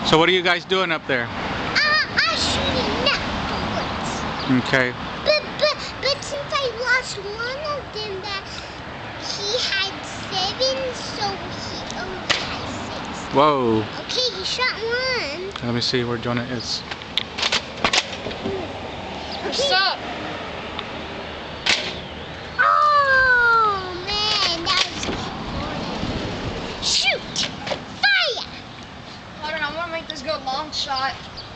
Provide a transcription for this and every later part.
So what are you guys doing up there? I'm shooting net bullets. Okay. But since I lost one of them, that he had 7, so he only has 6. Whoa. Okay, he shot one. Let me see where Jonah is. Okay. Stop. Oh man, that was funny. Shoot! Fire! Hold on, I want to make this go long shot.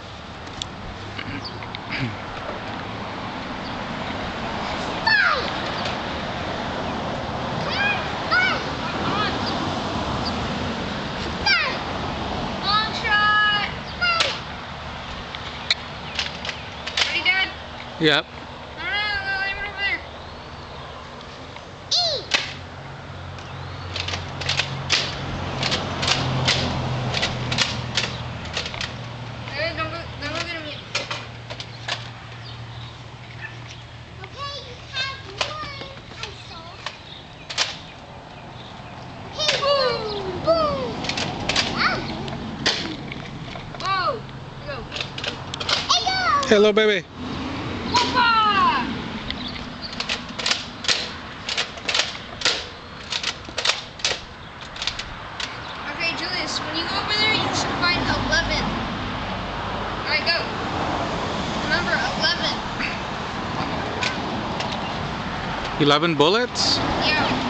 Yep. No, leave it over there. Hey, don't go get him yet. Okay, you have one, I saw. Okay, boom, boom. Whoa, go. Hey, go. Hello, baby. Whoopah! Okay, Julius, when you go over there, you should find 11. Alright, go. Remember, 11. 11 bullets? Yeah.